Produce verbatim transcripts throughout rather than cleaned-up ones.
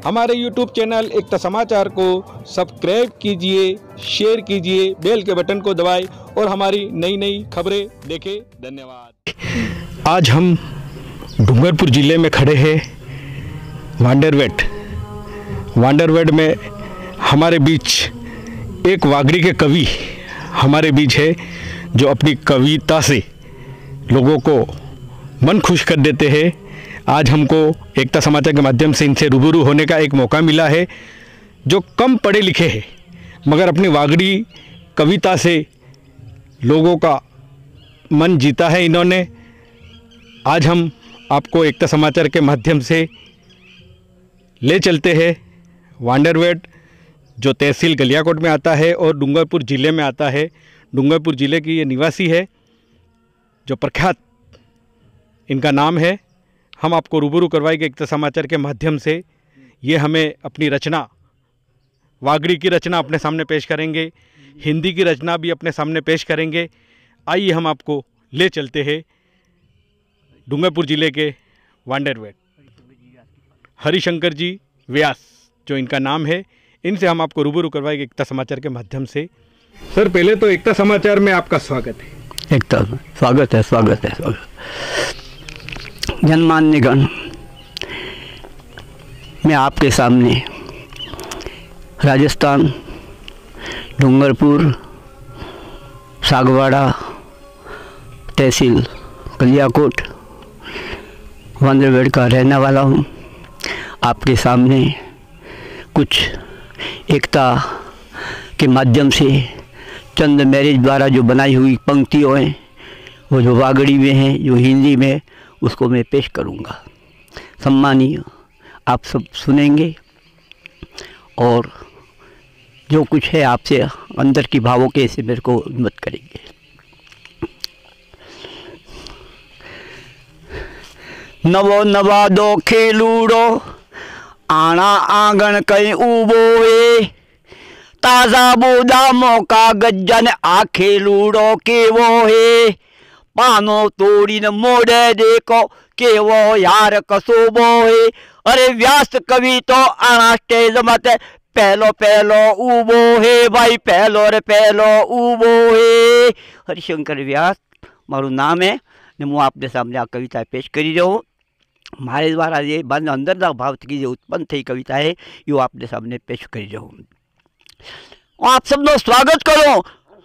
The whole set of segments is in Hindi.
हमारे यूट्यूब चैनल एकता समाचार को सब्सक्राइब कीजिए, शेयर कीजिए, बेल के बटन को दबाएं और हमारी नई नई खबरें देखें। धन्यवाद। आज हम डूंगरपुर ज़िले में खड़े हैं वांडरवेट। वांडरवेट में हमारे बीच एक वागड़ी के कवि हमारे बीच है, जो अपनी कविता से लोगों को मन खुश कर देते हैं। आज हमको एकता समाचार के माध्यम से इनसे रूबरू होने का एक मौका मिला है, जो कम पढ़े लिखे हैं मगर अपनी वागड़ी कविता से लोगों का मन जीता है इन्होंने। आज हम आपको एकता समाचार के माध्यम से ले चलते हैं वांडरवेट, जो तहसील गलियाकोट में आता है और डूंगरपुर ज़िले में आता है। डूंगरपुर ज़िले की ये निवासी है, जो प्रख्यात इनका नाम है। हम आपको रूबरू करवाएंगे एकता समाचार के माध्यम से। ये हमें अपनी रचना, वागड़ी की रचना अपने सामने पेश करेंगे, हिंदी की रचना भी अपने सामने पेश करेंगे। आइए हम आपको ले चलते हैं डूंगरपुर ज़िले के वांडरवेट। हरिशंकर जी व्यास जो इनका नाम है, इनसे हम आपको रूबरू करवाएंगे एकता समाचार के माध्यम से। सर, पहले तो एकता समाचार में आपका स्वागत है। एकता स्वागत है स्वागत है स्वागत। जनमान्यगण, मैं आपके सामने राजस्थान डूंगरपुर सागवाड़ा तहसील गलियाकोट वांडरवेट का रहने वाला हूँ। आपके सामने कुछ एकता के माध्यम से चंद मेरे द्वारा जो बनाई हुई पंक्तियों हैं, वो जो वागड़ी में हैं, जो हिंदी में, उसको मैं पेश करूँगा। सम्मानीय आप सब सुनेंगे और जो कुछ है आपसे अंदर की भावों के से मेरे को मत करेंगे। नवो नवा दो खेलूड़ो आना आंगन कहीं उबो है, ताज़ा बूदा मौका गज्जन आ खेलूड़ो के वो है, पानो तोड़ी न मोड़े देखो के वो यार कसोबो है। अरे व्यास कवि तो आना स्टेज मत पहलो पहलो उबो है भाई, पहलो रे पहलो उबो है। हरिशंकर व्यास मारू नाम है ने मैं आपने सामने आ कविता पेश करी रहो। मारे द्वारा ये बंद अंदर भाव की जो उत्पन्न थी कविता है, यो आपने सामने पेश करी रहो। आप सबनो स्वागत करो।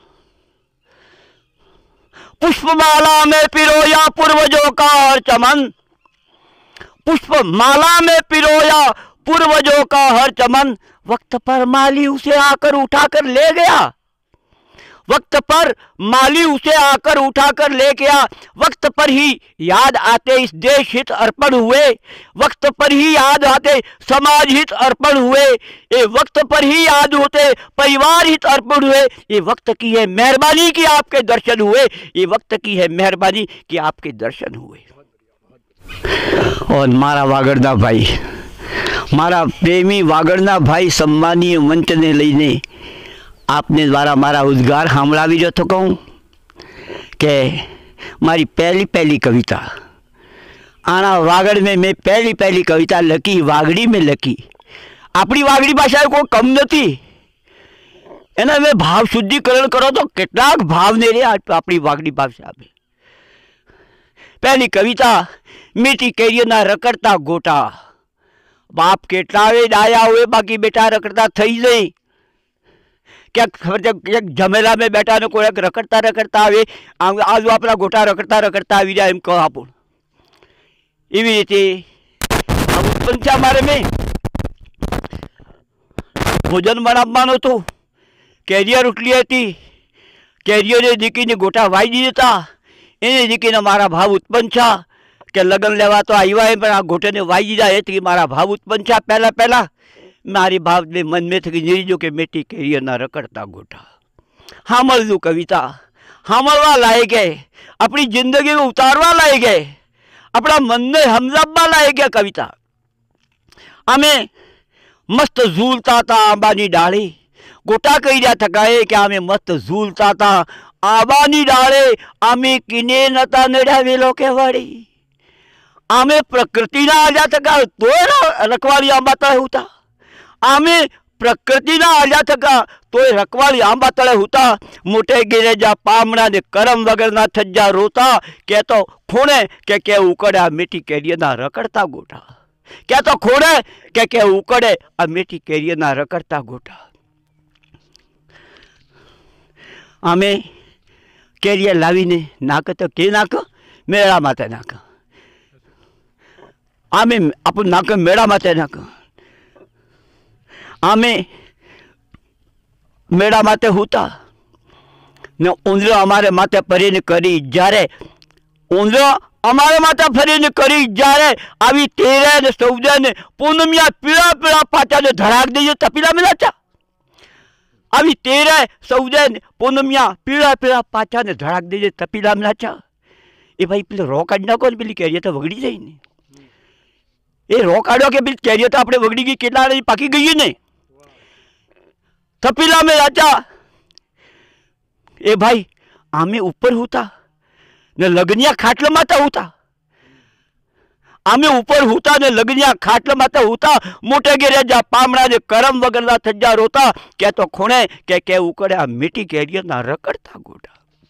पुष्पमाला में पिरोया पूर्वजों का हर चमन, पुष्पमाला में पिरोया पूर्वजों का हर चमन, वक्त पर माली उसे आकर उठाकर ले गया, वक्त पर माली उसे आकर उठाकर ले गया। वक्त पर ही याद आते इस देश हित अर्पण हुए, वक्त पर ही याद आते समाज हित अर्पण हुए, ये वक्त पर ही याद होते परिवार हित अर्पण हुए। ये वक्त की है मेहरबानी कि आपके दर्शन हुए, ये वक्त की है मेहरबानी कि आपके दर्शन हुए। और मारा वागड़ना भाई, मारा प्रेमी वागड़ना भाई सम्मानीय मंच ने लईने आपने द्वारा मारा उद्गार हमलावी जो तो कहूँ कि मारी पहली पहली कविता आना वागड़ में मैं पहली पहली कविता लकी वागड़ी में लकी। अपनी वागड़ी भाषा को कम नहीं एना में भाव शुद्धिकरण करो तो કેટલાક भाव ने रे अपनी वागड़ी भाषा में। पहली कविता मीठी केरियो ना रकड़ता गोटा, बाप केटलावे डाया हुए बाकी बेटा रकड़ता थई जाए। क्या खबर जब एक झमेला में बैठा ने कोई रकड़ता रकड़ता आवे, आज अपना गोटा रकड़ता रकड़ता આવી જાય એમ કહો આપણ। એવી રીતે उत्पन्न છે અમારે में ભોજન બનાવવાનો તો કેરિયર ઉઠલી હતી, કેરિયરે દીકરીને ગોટા વાઈ દીધા, એને દીકરીને મારા ભાવ ઉત્પન્ન છે કે લગ્ન લેવા તો આવ્યા પણ આ ગોટાને વાઈ દીધા એથી મારા ભાવ ઉત્પન્ન છે। પહેલા પહેલા मारी भाव में मन में थी जो कि मेटी कैरियर ना रकड़ता गोटा। हामलू कविता हामलवा लाए गए, अपनी जिंदगी में उतारवा लाए गए, अपना मन ने हमजाबा लाए गया कविता। हमें मस्त झूलता था आंबानी डाली, गोटा कही रहा थकाए कि हमें मस्त झूलता था आंबानी डाले, आमी किने नता नेड़ा वेलो के वाड़ी। आमे प्रकृति ना आ जाता का तो रखवाली आंबा तले होता। आमे प्रकृति ना आ जाता का तो रखवाली आंबा तले होता। मोटे गिरे जा पामड़ा ने करम वगर ना थज्जा रोता। क्या तो खोने के के उकड़ा मिट्टी केरिया ना रकड़ता गोटा। क्या तो खोने के के उकड़े आ मिट्टी केरिया ना रकड़ता गोटा। आमे केरिया लावीने नाक तो के नाक मेड़ा माते नाक। आमे अपन नाक मेड़ा माते नाक। आमे मेड़ा माते होता ने ऊंधो अमारे माते फरीने करी जारे ऊंधो अमारे माते फरीने करी जारे आवी तेरे ने चौदह ने पूनमिया पीड़ा पीड़ा पाचा ने धड़ाक दीजिए तपीला मिला चा। अभी तेरह चौदह पूनमिया पीड़ा पीड़ा पाचा ने धड़ाक दीजिए तपीला मिला चा। ये भाई पेले रो काढ़ना को पेली कैरियर तो वगड़ी जाए नहीं। ये रो काढ़ो के पेली कैरियर तो अपने वगड़ी की केला नहीं पाकी गई नहीं तपीला में राजा। ए भाई आमे ऊपर होता ने लगनिया खाटल माता होता। आमे ऊपर होता ने लगनिया खाटल माता होता। मोटे गिरे जा पामड़ा ने करम वगर ना थज्जा रोता। क्या तो खोने के के उकड़ा मिट्टी केरिया ना रकड़ता गोटा।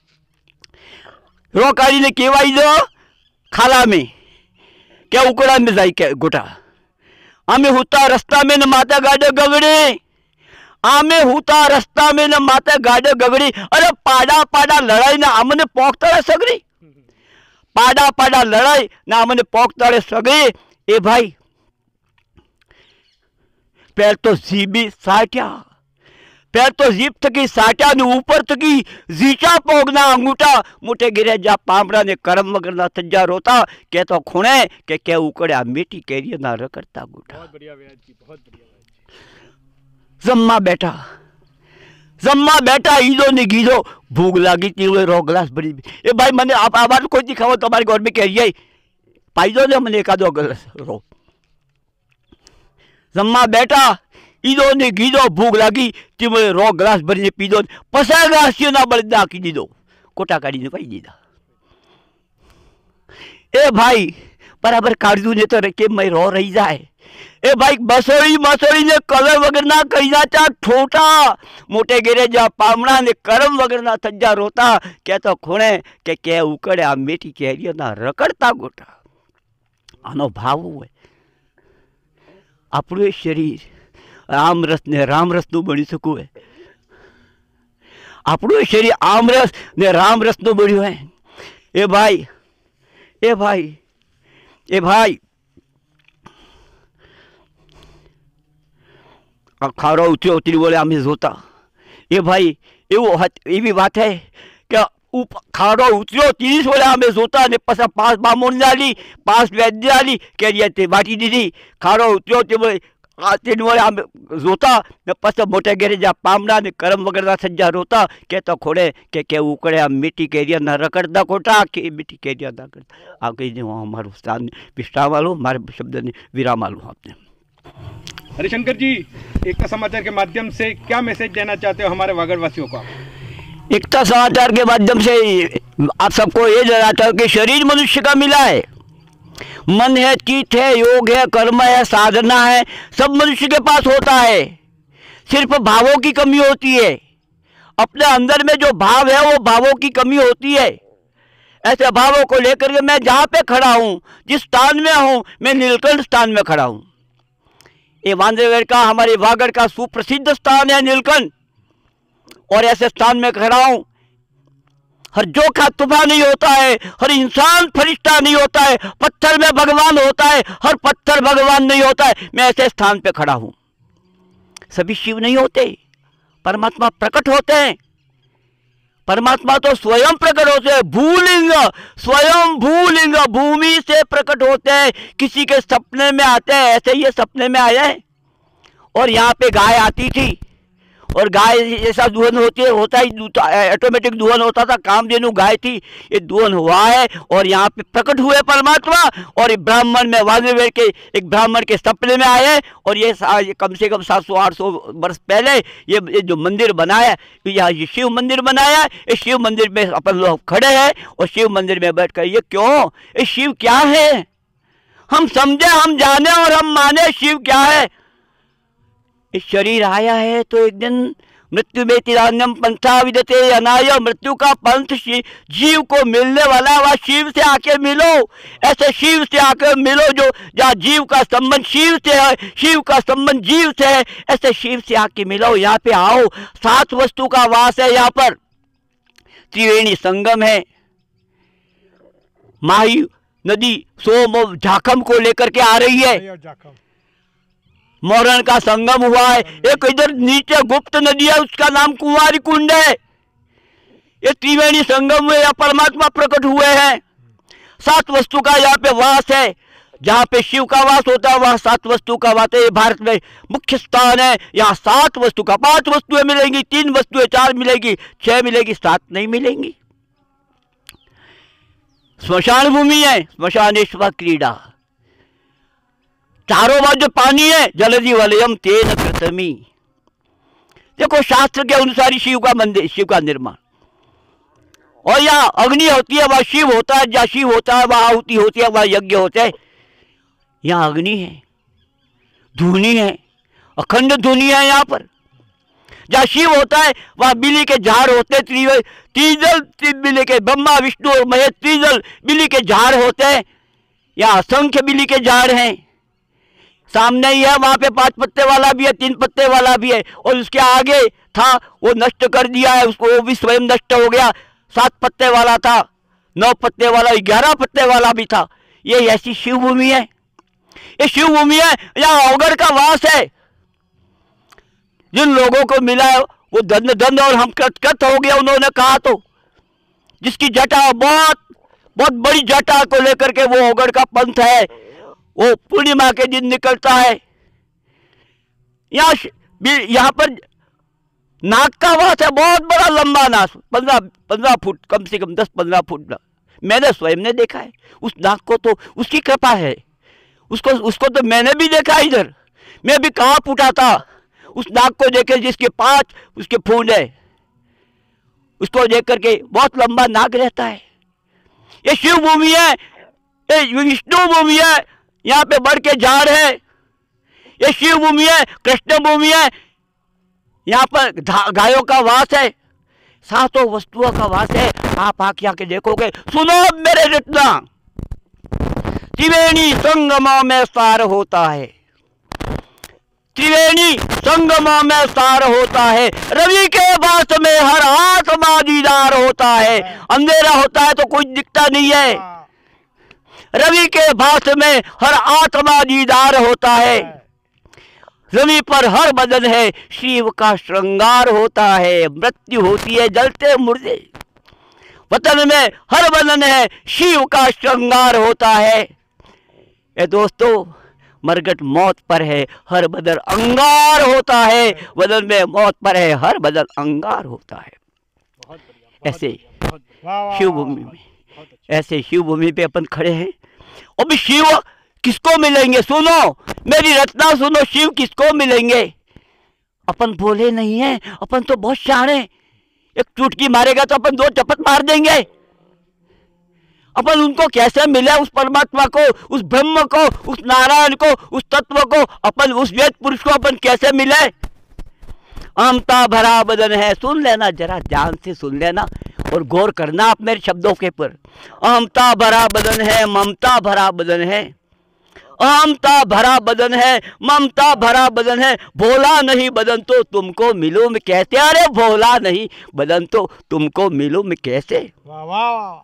रोकारी ने केवाई दो खाला में क्या उकड़ा में जाई के गोटा। आमे होता रास्ता में न माता गाड़े गगड़े। आमे होता रास्ता में न माता गाड़े गगड़ी। अरे पाड़ा पाड़ा लड़ाई ना हमने पोखता सगड़ी। पाड़ा पाड़ा लड़ाई ना हमने पोखता सगड़ी। ए भाई पैर तो जीबी साट्या पैर तो जीप थकी साट्या ने ऊपर थकी जीचा पोगना अंगूठा। मुठे गिरे जा पामड़ा ने करम वगर ना थज्जा रोता। के तो खुणे के के उकड़ा मिट्टी केरिया ना रकड़ता गोटा। बहुत बढ़िया व्याज जी, बहुत बढ़िया। जम्मा बैठा जम्मा बैठा ईदो ने गीदो भूख लागी थी रो गिलास बड़ी। ए भाई मैंने आप आवाज कोई दिखाओ तुम्हारे घर में कह रही पाइदो ने मैंने एक दो गिलास रो। जम्मा बैठा ईदो ने गीदो भूख लागी तिमले रो गिलास भरी पीदो पसा घास ना बड़ी आकी दीदो कोटा काढ़ी ने पाई दीदा। ए भाई बराबर काढ़ू ने तो रखे मैं रो रही जाए। ए भाई बसोड़ी मसोड़ी ने कलर वगर ना कही ना चा ठोटा। मोटे गिरे जा पामड़ा ने करम वगर ना थज्जा रोता। क्या तो खोणे के के उकड़े आ मेटी केरिया ना रकड़ता गोटा। आनो भाव है આપણું શરીર આમરસ ને રામરસનું બની શકું है। આપણું શરીર આમરસ ને રામરસનું બન્યું है। ए भाई ए भाई ए भाई खारो उतरी उतरी बोले आम जोता। ए भाई एवी बात है कि खारो उतरो तीस बोले आम जोता ने पसा पांच बामोन डाली पांच वैद्य डाली कैरिया बाटी दीदी। खारो उतरो बोले तीन बोले आम जोता ने पस मोटे गेरे जा पामड़ा ने करम वगर ना सज्जा रोता। के तो खोड़े के के उकड़े आ मिट्टी केरिया ना रकड़दा कोटा के मिट्टी केरिया ना करता। आ कही दे हमारे स्थान विश्राम वालो हमारे शब्द ने विराम वालो। आपने हरिशंकर जी एकता समाचार के माध्यम से क्या मैसेज देना चाहते हो हमारे वागड़ वासियों को? एकता समाचार के माध्यम से आप सबको ये देना चाहूँ कि शरीर मनुष्य का मिला है। मन है, चित्त है, योग है, कर्म है, साधना है, सब मनुष्य के पास होता है। सिर्फ भावों की कमी होती है। अपने अंदर में जो भाव है वो भावों की कमी होती है। ऐसे भावों को लेकर के मैं जहाँ पे खड़ा हूँ, जिस स्थान में हूँ, मैं नीलकंठ स्थान में खड़ा हूँ। ये वांद्रेवेर का हमारे वागड़ का सुप्रसिद्ध स्थान है नीलकंठ। और ऐसे स्थान में खड़ा हूं। हर जोखा तूफान नहीं होता है, हर इंसान फरिश्ता नहीं होता है, पत्थर में भगवान होता है, हर पत्थर भगवान नहीं होता है। मैं ऐसे स्थान पे खड़ा हूं। सभी शिव नहीं होते, परमात्मा प्रकट होते हैं। परमात्मा तो स्वयं प्रकट होते हैं। भूलिंग स्वयं भूलिंग भूमि से प्रकट होते हैं। किसी के सपने में आते हैं, ऐसे ये सपने में आए हैं। और यहाँ पे गाय आती थी और गाय जैसा दुहन होती है होता ही ऑटोमेटिक दुहन होता था। कामधेनु गाय थी, ये दुहन हुआ है और यहाँ पे प्रकट हुए परमात्मा। और ये ब्राह्मण में वांद्रेवेर के एक ब्राह्मण के सपने में आए। और ये, ये कम से कम सात सौ आठ सौ वर्ष पहले ये, ये जो मंदिर बनाया, यहाँ ये शिव मंदिर बनाया। इस शिव मंदिर में अपन लोग खड़े हैं और शिव मंदिर में बैठ कर ये क्यों, ये शिव क्या है, हम समझे, हम जाने और हम माने शिव क्या है। इस शरीर आया है तो एक दिन मृत्यु में तिरान्यम पंथा विदते अनाय, मृत्यु का पंथ जीव को मिलने वाला, वह शिव से आके मिलो। ऐसे शिव से आके मिलो जो जहाँ जीव का संबंध शिव से है, शिव का संबंध जीव से है, ऐसे शिव से आके मिलो। यहाँ पे आओ, सात वस्तु का वास है यहाँ पर। त्रिवेणी संगम है, माही नदी सोम और झाकम को लेकर के आ रही है, मोरन का संगम हुआ है। एक इधर नीचे गुप्त नदी है, उसका नाम कुंवारी कुंड है। ये त्रिवेणी संगम में यह परमात्मा प्रकट हुए हैं। सात वस्तु का यहाँ पे वास है, जहाँ पे शिव का वास होता है वहाँ सात वस्तु का वास है। ये भारत में मुख्य स्थान है, यहाँ सात वस्तु का, पांच वस्तुएं मिलेंगी, तीन वस्तुएं चार मिलेगी, छह मिलेगी, सात नहीं मिलेंगी। स्मशान भूमि है, स्मशानेश्वर क्रीड़ा, चारों बाजू पानी है, जलधि वलयम तेन कृतमी। देखो शास्त्र के अनुसार ही शिव का मंदिर, शिव का निर्माण। और यहाँ अग्नि होती है, वह शिव होता है, जहाँ शिव होता है वह आहुति होती है, वह यज्ञ होते हैं। यहाँ अग्नि है, धुनी है, अखंड धुनी है। यहाँ पर जहाँ शिव होता है वहाँ बिली के झाड़ होते हैं, त्रिजल बिली के, ब्रह्मा विष्णु और महेश त्रिजल बिली के झाड़ होते हैं। यहाँ असंख्य बिली के झाड़ हैं। सामने ही है, वहां पे पांच पत्ते वाला भी है, तीन पत्ते वाला भी है, और उसके आगे था वो नष्ट कर दिया है उसको, वो भी स्वयं नष्ट हो गया। सात पत्ते वाला था, नौ पत्ते वाला, ग्यारह पत्ते वाला भी था। ये ऐसी शिव भूमि है, ये शिव भूमि है। यहाँ औगड़ का वास है। जिन लोगों को मिला है वो दंड दंड और हम कृत कृत हो गया। उन्होंने कहा तो जिसकी जटा बहुत बहुत बड़ी जटा को लेकर के वो औगड़ का पंथ है, वो पूर्णिमा के दिन निकलता है। यहाँ यहाँ पर नाग का वास है, बहुत बड़ा लंबा नाग, पंद्रह पंद्रह फुट, कम से कम दस पंद्रह फुट। मैंने स्वयं ने देखा है उस नाग को, तो उसकी कृपा है। उसको उसको तो मैंने भी देखा इधर, मैं भी कहाँ फूटा था उस नाग को देखे जिसके पांच उसके फूल है, उसको देख करके। बहुत लंबा नाग रहता है। ये शिव भूमि है, ये विष्णु भूमि है। यहाँ पे बढ़ के झाड़ है, ये शिव भूमि है, कृष्ण भूमि है। यहाँ पर गायों का वास है, सातों वस्तुओं का वास है। आप आके आके देखोगे। सुनो मेरे रत्ना, त्रिवेणी संगमा में सार होता है, त्रिवेणी संगमा में सार होता है। रवि के वास में हर आत्मा दीदार होता है। अंधेरा होता है तो कुछ दिखता नहीं है, रवि के भास में हर आत्मा दीदार होता है। रवि पर हर बदन है, शिव का श्रृंगार होता है। मृत्यु होती है जलते मुर्दे, वतन में हर बदन है, शिव का श्रृंगार होता है। ए दोस्तों, मरगट मौत पर है, हर बदन अंगार होता है। बदन में मौत पर है, हर बदन अंगार होता है। ऐसे शिव भूमि में, ऐसे शिव भूमि पे अपन खड़े हैं। और भी शिव किसको मिलेंगे? सुनो मेरी रचना सुनो, शिव किसको मिलेंगे? अपन भोले नहीं है, अपन तो बहुत शाणे। एक चुटकी मारेगा तो अपन दो चपत मार देंगे। अपन उनको कैसे मिले? उस परमात्मा को, उस ब्रह्म को, उस नारायण को, उस तत्व को, अपन उस वेद पुरुष को अपन कैसे मिले? ममता भरा बदन है, सुन लेना जरा ध्यान से सुन लेना और गौर करना आप मेरे शब्दों के पर। ममता भरा बदन है, ममता भरा बदन है, ममता भरा बदन है, ममता भरा बदन है। भोला नहीं बदन तो तुमको मिलूं मैं कैसे? अरे भोला नहीं बदन तो तुमको मिलूं मैं कैसे? वाह वाह।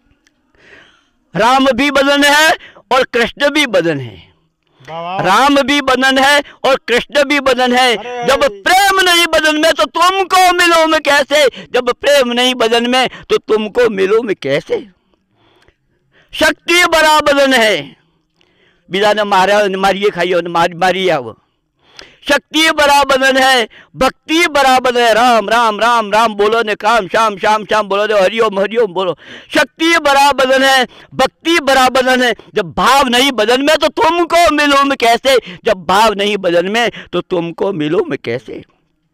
राम भी बदन है और कृष्ण भी बदन है, राम भी बदन है और कृष्ण भी बदन है। जब प्रेम नहीं बदन में तो तुमको मिलूं मैं कैसे? जब प्रेम नहीं बदन में तो तुमको मिलूं मैं कैसे? शक्ति बड़ा बदन है, बिना न मारा मारिए खाइए न मार मारिए। वो शक्ति बड़ा बदन है, भक्ति बड़ा बदन है। राम राम राम राम बोलो ने काम, शाम शाम शाम बोलो ने हरिओम हरिओम बोलो। शक्ति बड़ा बदन है, भक्ति बड़ा बदन है। जब भाव नहीं बदन में तो तुमको मिलूं मैं कैसे? जब भाव नहीं बदन में तो तुमको मिलूं मैं कैसे?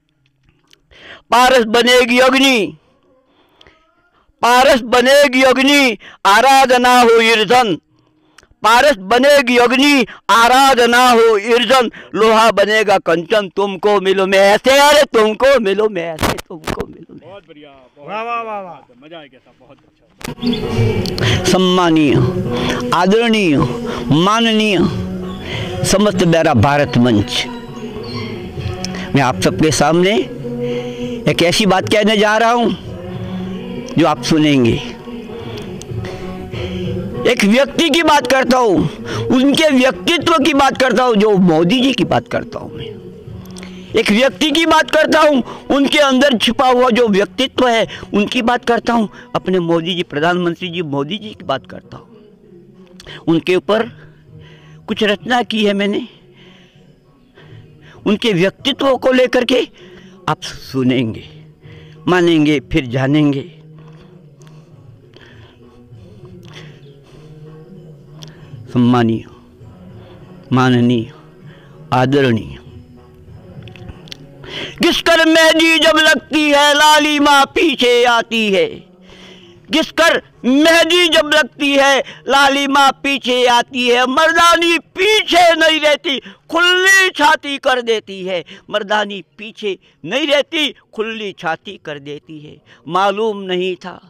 पारस बनेगी अग्नि, पारस बनेगी अग्नि, आराधना हो ईर्धन। पारस बनेगी अग्नि, आराधना हो ईर्जन, लोहा बनेगा कंचन, तुमको मिलो मैं ऐसे, अरे तुमको मिलो मैं ऐसे, तुमको मिलो मैं। बहुत बढ़िया, वाह वाह वाह वाह, मजा आ गया साहब, बहुत अच्छा। सम्मानीय, आदरणीय, माननीय समस्त मेरा भारत मंच, मैं आप सबके सामने एक ऐसी बात कहने जा रहा हूं जो आप सुनेंगे। एक व्यक्ति की बात करता हूं, उनके व्यक्तित्व की बात करता हूं, जो मोदी जी की बात करता हूं मैं। एक व्यक्ति की बात करता हूं, उनके अंदर छिपा हुआ जो व्यक्तित्व है उनकी बात करता हूं, अपने मोदी जी, प्रधानमंत्री जी मोदी जी की बात करता हूं। उनके ऊपर कुछ रचना की है मैंने, उनके व्यक्तित्व को लेकर के आप सुनेंगे, मानेंगे, फिर जानेंगे। सम्मानीय, माननीय, आदरणीय, घिसकर मेहंदी जब लगती है लाली माँ पीछे आती है, घिसकर मेहंदी जब लगती है लाली माँ पीछे आती है, मर्दानी पीछे नहीं रहती खुली छाती कर देती है, मर्दानी पीछे नहीं रहती खुली छाती कर देती है। मालूम नहीं था,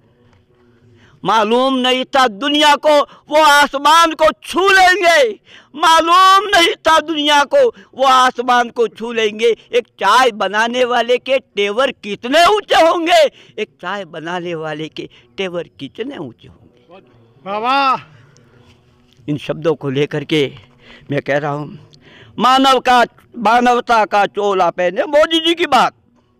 मालूम नहीं था दुनिया को वो आसमान को छू लेंगे, मालूम नहीं था दुनिया को वो आसमान को छू लेंगे। एक चाय बनाने वाले के तेवर कितने ऊंचे होंगे, एक चाय बनाने वाले के तेवर कितने ऊंचे होंगे। वाह, इन शब्दों को लेकर के मैं कह रहा हूँ, मानव का मानवता का चोला पहने, मोदी जी की बात,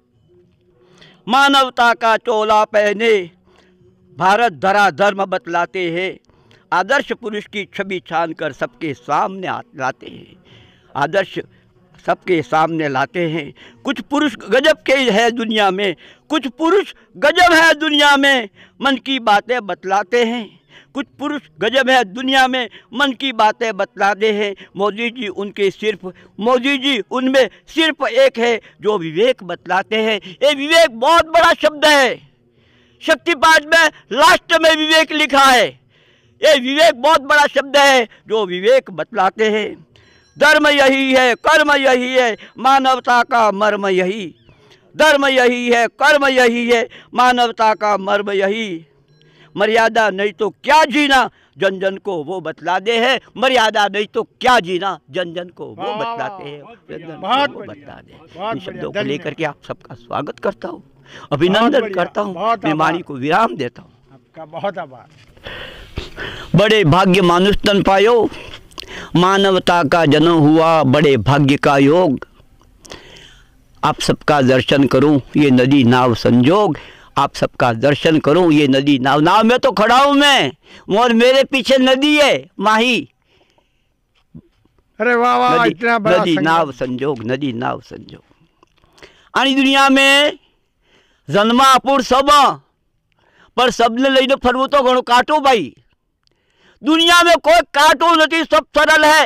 मानवता का चोला पहने भारत धरा धर्म बतलाते हैं, आदर्श पुरुष की छवि छान कर सबके सामने लाते हैं, आदर्श सबके सामने लाते हैं। कुछ पुरुष गजब के है दुनिया में, कुछ पुरुष गजब है दुनिया में, मन की बातें बतलाते हैं, कुछ पुरुष गजब है दुनिया में, मन की बातें बतलाते हैं। मोदी जी उनके सिर्फ, मोदी जी उनमें सिर्फ एक है जो विवेक बतलाते हैं। ये विवेक बहुत बड़ा शब्द है, शक्ति पाठ में लास्ट में विवेक लिखा है। ये विवेक बहुत बड़ा शब्द है जो विवेक बतलाते हैं। धर्म यही है, कर्म यही है, मानवता का मर्म यही, धर्म यही है, कर्म यही है, मानवता का मर्म यही। मर्यादा नहीं तो क्या जीना, जन जन को वो बतला दे है, मर्यादा नहीं तो क्या जीना, जन जन को वो बतलाते हैं, जन जन को वो बतला दे। इन शब्दों को लेकर के आप सबका स्वागत करता हूँ, अभिनंदन करता हूँ, मैं वाणी को विराम देता हूँ। आपका बहुत आभार। बड़े भाग्य मानुष तन पायो, मानवता का जन्म हुआ बड़े भाग्य का योग। आप सबका दर्शन करूं ये नदी नाव संजोग, आप सबका दर्शन करूं ये नदी नाव, नाव में तो खड़ा हूं मैं, और मेरे पीछे नदी है माही। अरे वाह वाह, इतना बड़ा नदी नाव संजोग, नदी नाव संजोग। आनी दुनिया में जन्मा अपूर सब, पर सबने लईने फरवू तो घणो काटो भाई। दुनिया में कोई काटो नहीं, सब सरल है।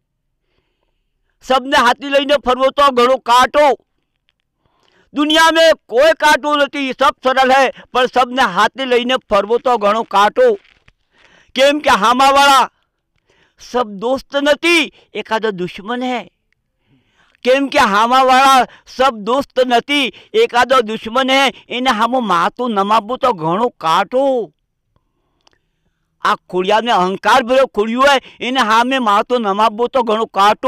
सबने हाथी लईने फरवो तो घणो काटो। दुनिया में कोई काटो नहीं, सब सरल है, पर सबने हाथी लईने फरवो तो घणो काटो। केम के हामावाळा सब दोस्त नहीं, एकादो दुश्मन है। केम के हामावाळा सब दोस्त नहीं, एकादो दुश्मन है। इने हामो मातो नमाबो तो घणो काटो। आ खुड़िया ने अहंकार भरो खुड़ियो है, इने हामे मातो नमाबो तो घणो काटो।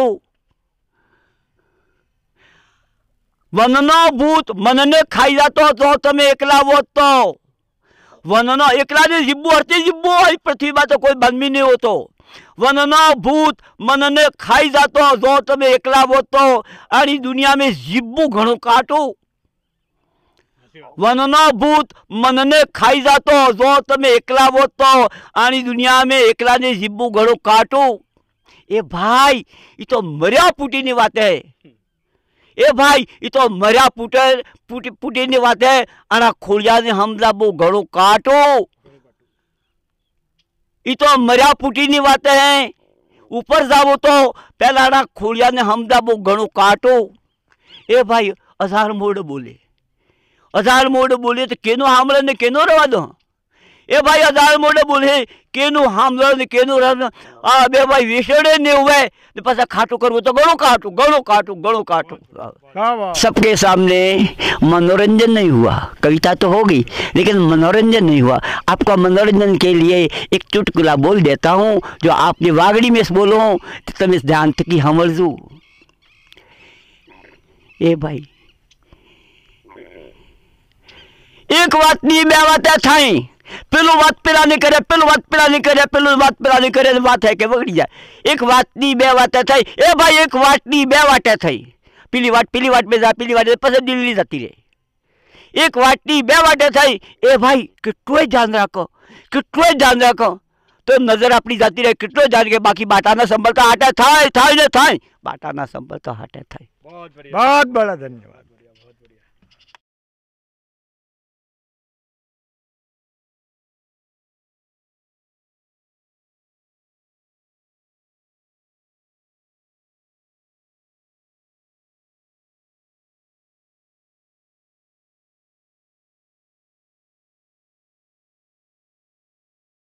वननो भूत मनने खाई जातो तो तमे एकला वो तो वननो एकला ने जिब्बू हरती जिब्बू आई पृथ्वी में तो कोई बनमी नहीं होतो। वननो भूत मनने खाई जातो जो तमे एकला वो तो आनी दुनिया में जिब्बू घणो काटो। वननो भूत मनने खाई जातो जो तमे एकला वो तो आनी दुनिया में एकला ने जिब्बू घणो काटो। ए भाई ये तो मर्या पुटी नी बात है। ए भाई ये तो मर्या पुटे पुटी पुटी नी बात है। आना खोलिया ने हमला बो घणो काटो। ये तो मर्या पुटी नी बात है। ऊपर जावो तो पहला आना खोलिया ने हमला बो घणो काटो। ए भाई हजार मोड़ बोले, हजार मोड़ बोले तो केनो हामला ने केनो रवा दो। ए भाई हजार मोड़े बोले केनु हामलो ने केनु राम आ बे भाई विषड़े ने हुए ने पासा खाटू करवो तो गणो काटू गणो काटू गणो काटू। सबके सामने मनोरंजन नहीं हुआ, कविता तो होगी लेकिन मनोरंजन नहीं हुआ। आपका मनोरंजन के लिए एक चुटकुला बोल देता हूँ जो आपने वागड़ी में बोलो तो तुम इस ध्यान की हमरजू। ए भाई एक बात नहीं मैं बात थाई पेलो बात पेला नहीं करे पेलो बात पेला नहीं करे पेलो बात पेला नहीं करे बात है के बगड़ी जाए। एक बात नहीं बे बात थई ए भाई एक बात नहीं बे बात थई पीली वाट पीली वाट में जा पीली वाट पसंद दिल्ली जाती रे। एक बात नहीं बे बात थई ए भाई कितोय ध्यान रखो कितोय ध्यान रखो तो नजर अपनी जाती रहे कितोय जान के बाकी बाटा ना संभल तो हटे थाय थाय ने थाय बाटा ना संभल तो हटे थाय। बहुत बड़ा धन्यवाद।